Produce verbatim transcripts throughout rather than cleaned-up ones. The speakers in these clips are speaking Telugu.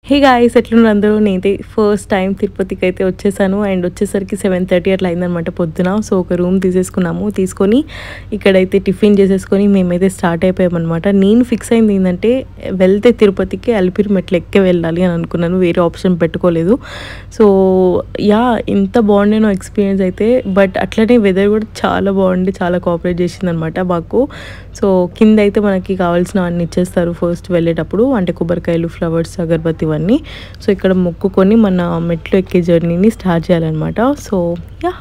హే గాయ్స్, ఎట్లున్నారు అందరూ? నేనైతే ఫస్ట్ టైం తిరుపతికి అయితే వచ్చేసాను. అండ్ వచ్చేసరికి సెవెన్ థర్టీ అట్లా అయిందనమాట పొద్దున. సో ఒక రూమ్ తీసేసుకున్నాము. తీసుకొని ఇక్కడైతే టిఫిన్ చేసేసుకొని మేమైతే స్టార్ట్ అయిపోయామన్నమాట. నేను ఫిక్స్ అయింది ఏంటంటే వెళ్తే తిరుపతికి అలిపిరి మెట్లు ఎక్కే వెళ్ళాలి అని అనుకున్నాను, వేరే ఆప్షన్ పెట్టుకోలేదు. సో యా, ఎంత బాగుండేనో ఎక్స్పీరియన్స్ అయితే. బట్ అట్లనే వెదర్ కూడా చాలా బాగుండి చాలా కోఆపరేట్ చేసిందనమాట మాకు. సో కింద అయితే మనకి కావాల్సిన అన్ని ఇచ్చేస్తారు ఫస్ట్ వెళ్ళేటప్పుడు, అంటే కొబ్బరికాయలు, ఫ్లవర్స్, అగరబత్తి ఇవన్నీ. సో ఇక్కడ మొక్కుకొని మన మెట్లు ఎక్కే జర్నీని స్టార్ట్ చేయాలన్నమాట. సో యా,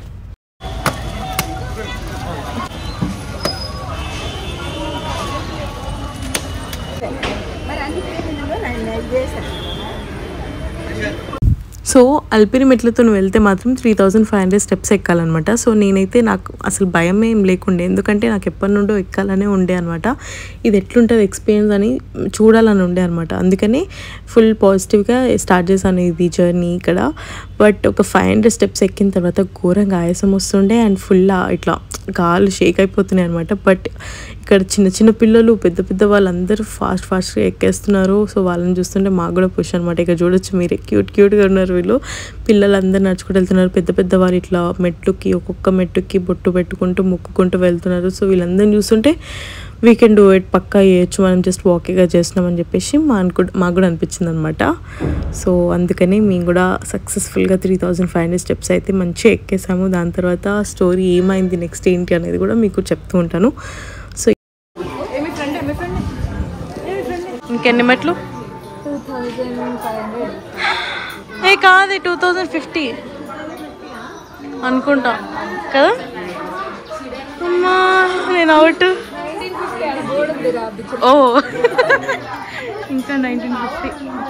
సో అలిపిరి మెట్లతో వెళ్తే మాత్రం three thousand five hundred steps ఎక్కాలన్నమాట. సో నేనైతే నాకు అసలు భయం ఏం లేకుండే, ఎందుకంటే నాకు ఎప్పటి నుండో ఎక్కాలనే ఉండే అనమాట. ఇది ఎట్లుంటుంది ఎక్స్పీరియన్స్ అని చూడాలని ఉండే అనమాట. అందుకని ఫుల్ పాజిటివ్గా స్టార్ట్ చేశాను ఇది జర్నీ ఇక్కడ. బట్ ఒక ఫైవ్ హండ్రెడ్ స్టెప్స్ ఎక్కిన తర్వాత ఘోరంగా ఆయాసం వస్తుండే అండ్ ఫుల్ ఇట్లా కాళ్ళు షేక్ అయిపోతున్నాయి అనమాట. బట్ ఇక్కడ చిన్న చిన్న పిల్లలు, పెద్ద పెద్ద వాళ్ళందరూ ఫాస్ట్ ఫాస్ట్గా ఎక్కేస్తున్నారు. సో వాళ్ళని చూస్తుంటే మాకు కూడా పుష్ అనమాట. ఇక చూడొచ్చు మీరే, క్యూట్ క్యూట్గా ఉన్నారు వీళ్ళు. పిల్లలందరూ నడుచుకుంటూ వెళ్తున్నారు. పెద్ద పెద్ద వాళ్ళు ఇట్లా మెట్టుకి ఒక్కొక్క మెట్టుకి బొట్టు పెట్టుకుంటూ మొక్కుకుంటూ వెళ్తున్నారు. సో వీళ్ళందరినీ చూస్తుంటే వీ కెన్ డూ ఇట్, పక్కా చేయొచ్చు, మనం జస్ట్ వాకింగ్గా చేస్తున్నామని చెప్పేసి మా అనుకు మాకు కూడా అనిపించింది అనమాట. సో అందుకని మేము కూడా సక్సెస్ఫుల్గా three thousand five hundred steps అయితే మంచిగా ఎక్కేసాము. దాని తర్వాత స్టోరీ ఏమైంది నెక్స్ట్ ఏంటి అనేది కూడా మీకు చెప్తూ ఉంటాను. సో ఇంకెన్ని మెట్లు? ఏ కాదు, టూ థౌజండ్ ఫిఫ్టీ అనుకుంటా కదా. అమ్మా నేను అవుట్. ఓ ఇంకా నైన్టీన్ ఫిఫ్టీ.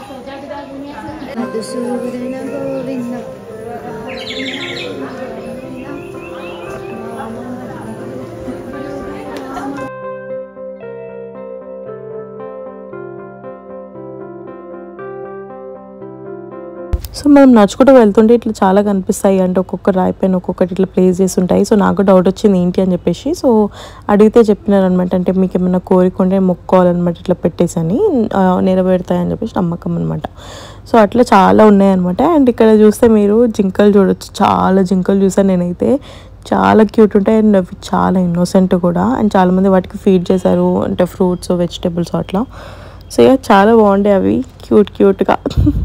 సో మనం నడుచుకుంటూ వెళ్తుంటే ఇట్లా చాలా కనిపిస్తాయి, అంటే ఒక్కొక్క రాయి పైన ఒక్కొక్కటి ఇట్లా ప్లేస్ చేసి ఉంటాయి. సో నాకు డౌట్ వచ్చింది ఏంటి అని చెప్పేసి. సో అడిగితే చెప్పినారు అనమాట, అంటే మీకు ఏమైనా కోరిక ఉంటే మొక్కోవాలన్నమాట, ఇట్లా పెట్టేసని నెరవేరుతాయని చెప్పేసి నమ్మకం అనమాట. సో అట్లా చాలా ఉన్నాయన్నమాట. అండ్ ఇక్కడ చూస్తే మీరు జింకలు చూడొచ్చు, చాలా జింకలు చూసాను నేనైతే. చాలా క్యూట్ ఉంటాయి అండ్ అవి చాలా ఇన్నోసెంట్ కూడా. అండ్ చాలామంది వాటికి ఫీడ్ చేశారు, అంటే ఫ్రూట్స్, వెజిటేబుల్స్ అట్లా. సో ఇక చాలా బాగుంటాయి అవి, క్యూట్ క్యూట్గా.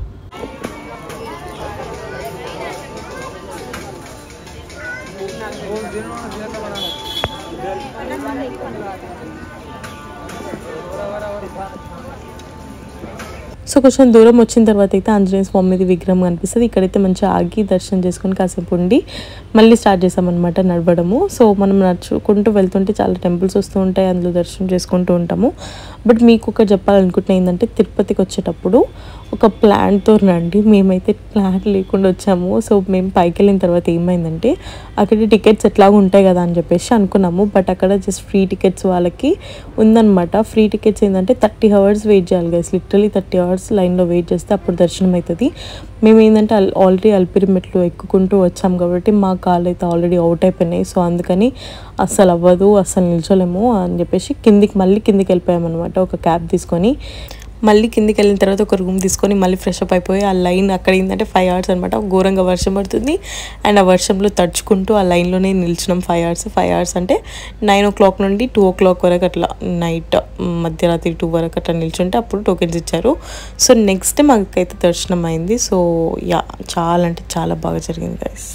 సో కొంచెం దూరం వచ్చిన తర్వాత అయితే ఆంజనేయ స్వామిది విగ్రహం కనిపిస్తుంది. ఇక్కడైతే మంచిగా ఆగి దర్శనం చేసుకొని కాసేపు ఉండి మళ్ళీ స్టార్ట్ చేసామన్నమాట నడవడము. సో మనం నడుచుకుంటూ వెళ్తుంటే చాలా టెంపుల్స్ వస్తూ ఉంటాయి, అందులో దర్శనం చేసుకుంటూ ఉంటాము. బట్ మీకు ఒకటి చెప్పాలనుకుంటున్నా ఏంటంటే, తిరుపతికి వచ్చేటప్పుడు ఒక ప్లాన్తో రండి. మేమైతే ప్లాన్ లేకుండా వచ్చాము. సో మేము పైకి వెళ్ళిన తర్వాత ఏమైందంటే, అక్కడ టికెట్స్ ఎట్లాగో ఉంటాయి కదా అని చెప్పేసి అనుకున్నాము. బట్ అక్కడ జస్ట్ ఫ్రీ టికెట్స్ వాళ్ళకి ఉందన్నమాట. ఫ్రీ టికెట్స్ ఏంటంటే థర్టీ అవర్స్ వెయిట్ చేయాలి గైస్, లిటరలీ థర్టీ అవర్స్ లైన్లో వెయిట్ చేస్తే అప్పుడు దర్శనం అవుతుంది. మేము ఏంటంటే ఆల్రెడీ అలిపిరి మెట్లు ఎక్కుకుంటూ వచ్చాము కాబట్టి మా కాళ్ళు అయితే ఆల్రెడీ అవుట్ అయిపోయినాయి. సో అందుకని అస్సలు అవ్వదు, అస్సలు నిల్చోలేము అని చెప్పేసి కిందికి మళ్ళీ కిందికి వెళ్ళిపోయామన్నమాట. ఒక క్యాబ్ తీసుకొని మళ్ళీ కిందికి వెళ్ళిన తర్వాత ఒక రూమ్ తీసుకొని మళ్ళీ ఫ్రెష్ అప్ అయిపోయి ఆ లైన్ అక్కడ ఏంటంటే ఫైవ్ అవర్స్ అనమాట. ఘోరంగా వర్షం పడుతుంది అండ్ ఆ వర్షంలో తడుచుకుంటూ ఆ లైన్లోనే నిల్చున్నాం ఫైవ్ అవర్స్. ఫైవ్ అవర్స్ అంటే నైన్ ఓ క్లాక్ నుండి టూ ఓ క్లాక్ వరకు అట్లా, నైట్ మధ్యరాత్రి టూ వరకు అట్లా నిల్చుంటే అప్పుడు టోకెన్స్ ఇచ్చారు. సో నెక్స్ట్ మాకైతే దర్శనం అయింది. సో యా, చాలా అంటే చాలా బాగా జరిగింది గైస్.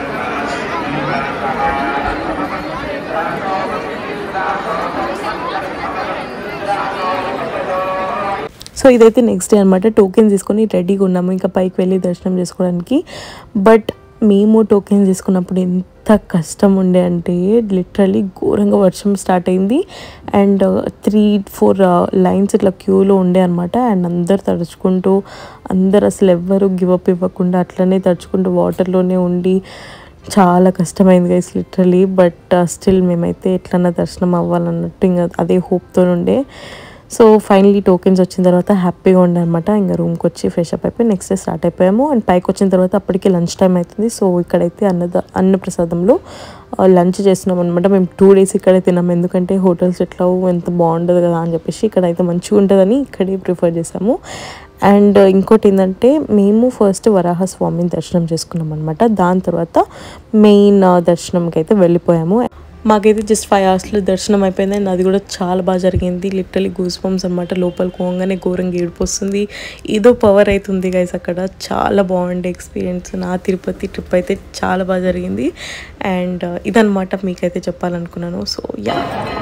సో ఇదైతే నెక్స్ట్ డే అనమాట. టోకెన్స్ తీసుకొని రెడీగా ఉన్నాము ఇంకా పైకి వెళ్ళి దర్శనం చేసుకోవడానికి. బట్ మేము టోకెన్స్ తీసుకున్నప్పుడు ఎంత కష్టం ఉండే అంటే, లిటరలీ ఘోరంగా వర్షం స్టార్ట్ అయింది అండ్ త్రీ ఫోర్ లైన్స్ ఇట్లా క్యూలో ఉండే అనమాట. అండ్ అందరు తడుచుకుంటూ, అందరు అసలు ఎవ్వరు గివప్ ఇవ్వకుండా అట్లనే తడుచుకుంటూ వాటర్లోనే ఉండి చాలా కష్టమైంది గైస్ లిటరలీ. బట్ స్టిల్ మేమైతే ఎట్లన్నా దర్శనం అవ్వాలన్నట్టు ఇంకా అదే హోప్తో ఉండే. సో ఫైనలీ టోకెన్స్ వచ్చిన తర్వాత హ్యాపీగా ఉండే అనమాట. ఇంకా రూమ్కి వచ్చి ఫ్రెష్ అప్ అయిపోయి నెక్స్ట్ డే స్టార్ట్ అయిపోయాము. అండ్ పైకి వచ్చిన తర్వాత అప్పటికి లంచ్ టైం అవుతుంది. సో ఇక్కడైతే అన్నద అన్నప్రసాదంలో లంచ్ చేస్తున్నాం అనమాట. మేము టూ డేస్ ఇక్కడే తిన్నాము, ఎందుకంటే హోటల్స్ ఎట్లా ఎంత బాగుంటుంది కదా అని చెప్పేసి ఇక్కడైతే మంచిగా ఉంటుందని ఇక్కడే ప్రిఫర్ చేసాము. అండ్ ఇంకోటి ఏంటంటే మేము ఫస్ట్ వరాహ స్వామిని దర్శనం చేసుకున్నాం అనమాట. దాని తర్వాత మెయిన్ దర్శనంకి అయితే వెళ్ళిపోయాము. మాకైతే జస్ట్ ఫైవ్ అవర్స్లో దర్శనం అయిపోయింది అండ్ అది కూడా చాలా బాగా జరిగింది. లిటరలీ గూస్ బంప్స్ అనమాట. లోపలికి పోగానే ఘోరంగా ఏడుపు వస్తుంది. ఏదో పవర్ అవుతుంది గైస్ అక్కడ. చాలా బాగుండే ఎక్స్పీరియన్స్. నా తిరుపతి ట్రిప్ అయితే చాలా బాగా జరిగింది అండ్ ఇదనమాట మీకైతే చెప్పాలనుకున్నాను. సో యా,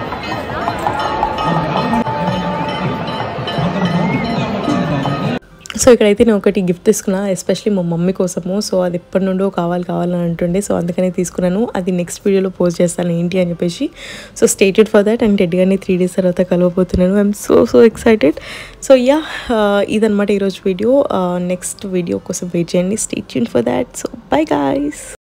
సో ఇక్కడైతే నేను ఒకటి గిఫ్ట్ తీసుకున్నా, ఎస్పెషలీ మా మమ్మీ కోసము. సో అది ఎప్పటి నుండో కావాలి కావాలని అంటుండే, సో అందుకనే తీసుకున్నాను. అది నెక్స్ట్ వీడియోలో పోస్ట్ చేస్తాను ఏంటి అని చెప్పేసి. So stay tuned for that. And టెడ్గానే త్రీ డేస్ తర్వాత కలవబోతున్నాను. I'm so so excited. So yeah, ఇదనమాట ఈరోజు వీడియో. నెక్స్ట్ వీడియో కోసం వెయిట్ చేయండి. Stay tuned for that. So bye guys.